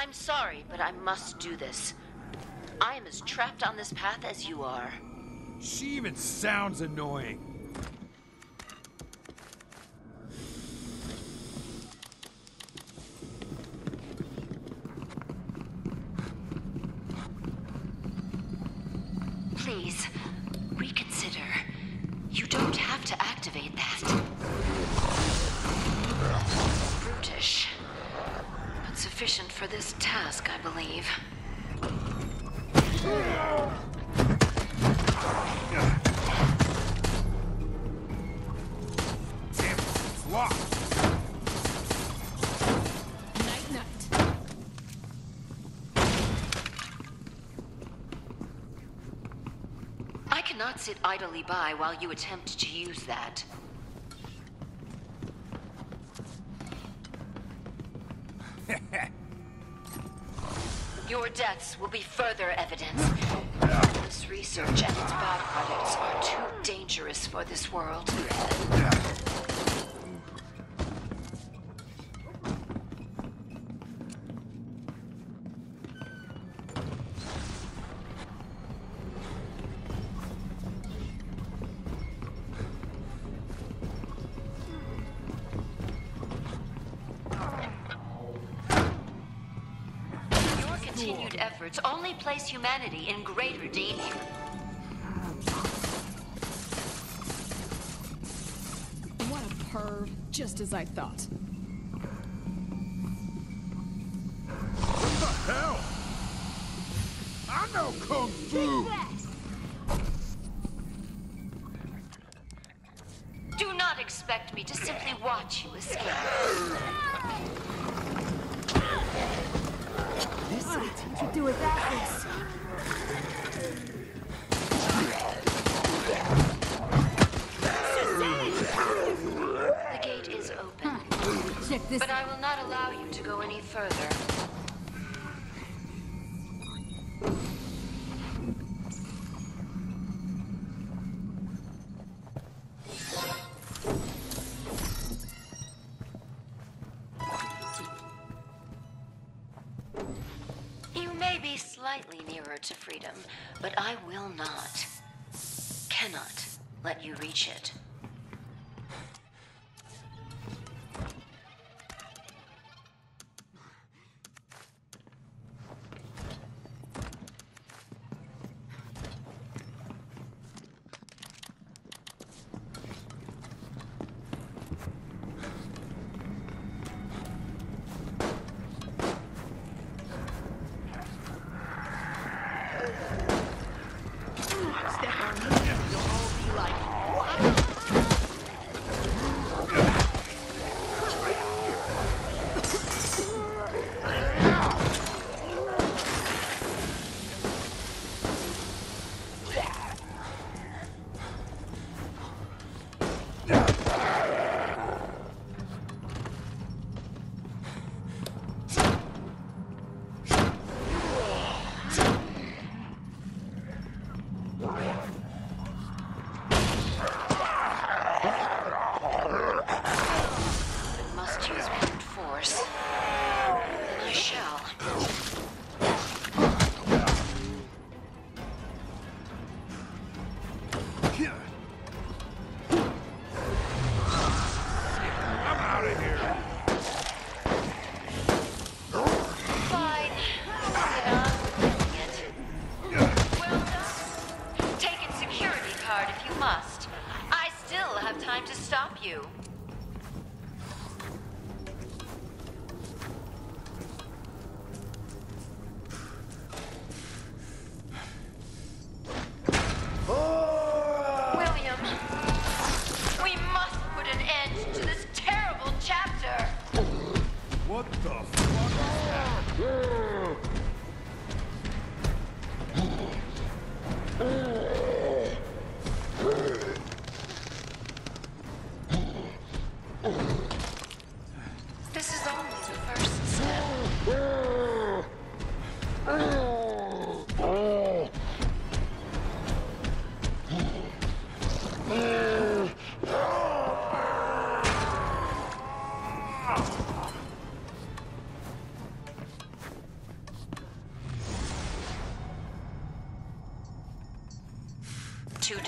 I'm sorry, but I must do this. I am as trapped on this path as you are. She even sounds annoying. Please, reconsider. You don't have to activate that. Brutish. But sufficient for this task, I believe. Damn it, it's locked. Night. I cannot sit idly by while you attempt to use that. Your deaths will be further evidence. This research and its byproducts are too dangerous for this world. Continued efforts only place humanity in greater danger. What a perv. Just as I thought. What the hell? I know Kung Fu! Do not expect me to simply watch you escape. To do with that The gate is open, Check this. but I will not allow you to go any further. You may be slightly nearer to freedom, but I will not, cannot let you reach it. You. William, we must put an end to this terrible chapter. What the fuck is that? This is only the first step.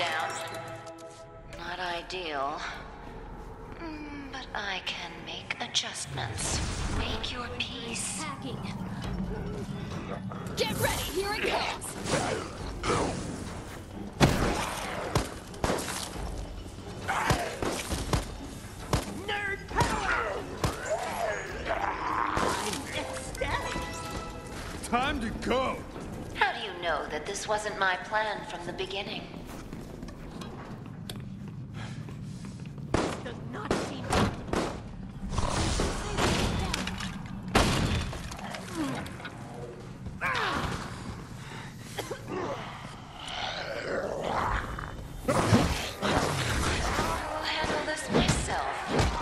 down. Not ideal. But I can make adjustments. Make your peace. Hacking. Get ready, here it comes. Nerd power! I'm ecstatic. Time to go. How do you know that this wasn't my plan from the beginning? Does not seem. I'll handle this myself.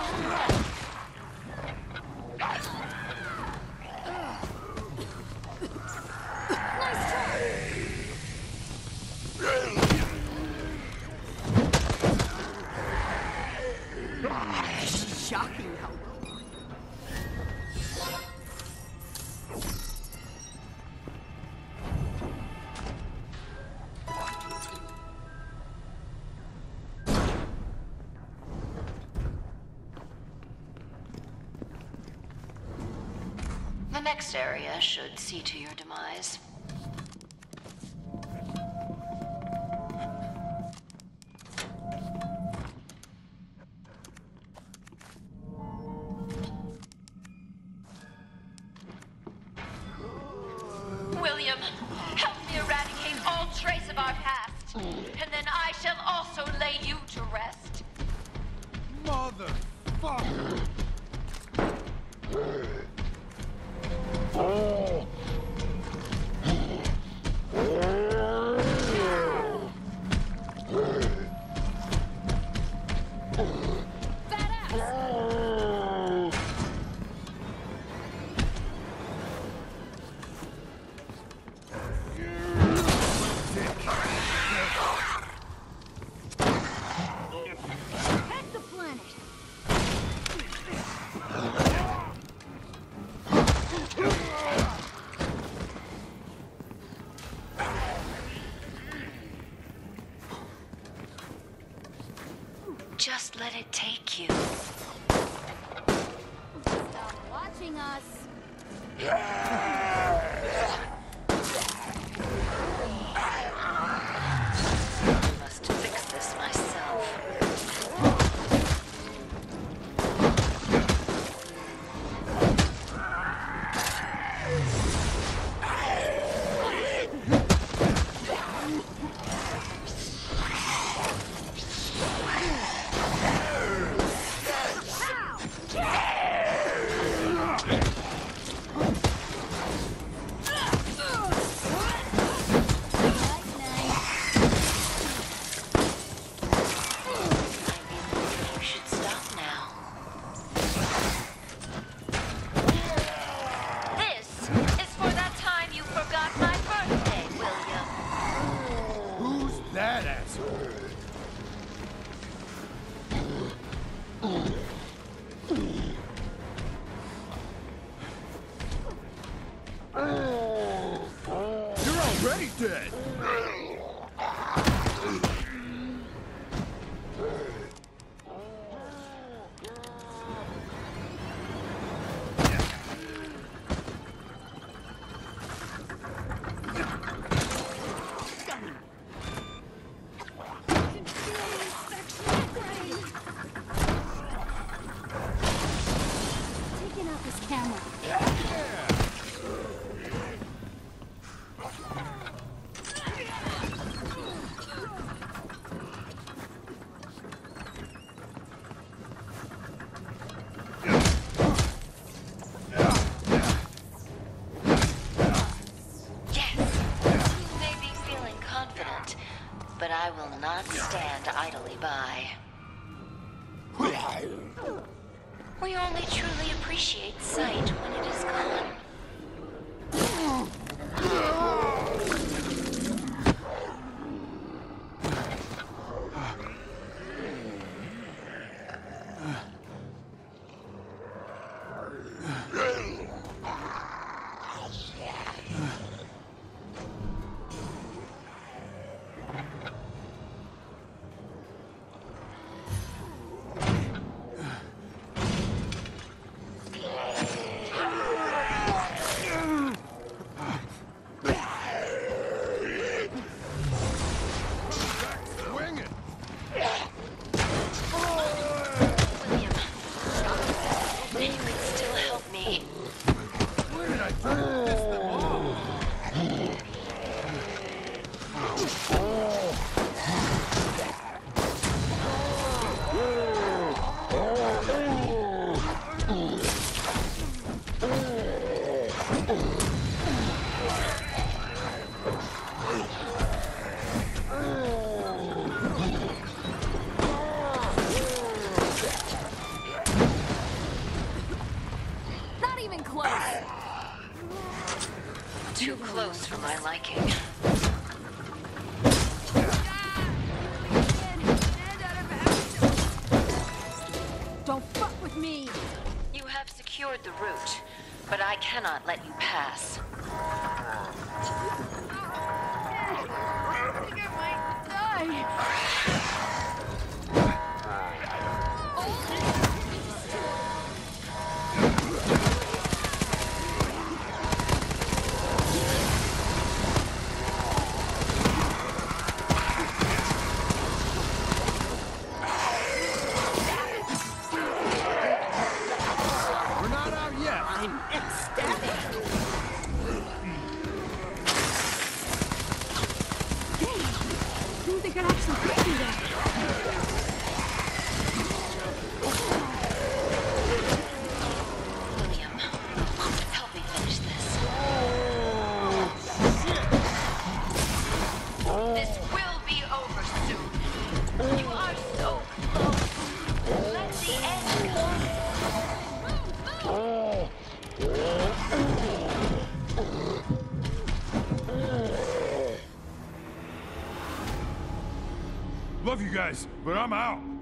Shocking how The next area should see to your demise. William, help me eradicate all trace of our past, and then I shall also lay you to rest. Motherfucker. protect the planet. Just let it take you. Stop watching us. I must fix this myself. You should stop now. This is for that time you forgot my birthday, William. Who's that asshole? You're already dead. Taking out this camera. Yes, you may be feeling confident, but I will not stand idly by. We only truly appreciate sight when it is gone. Not even close. Too close for my liking. Don't fuck with me. You have secured the route, but I cannot let you pass. I think I might die. We're not out yet. I'm ecstatic. Didn't think I'd actually get you there. William, help me finish this. This will be over soon. You are so close. Let the end Love you guys, but I'm out.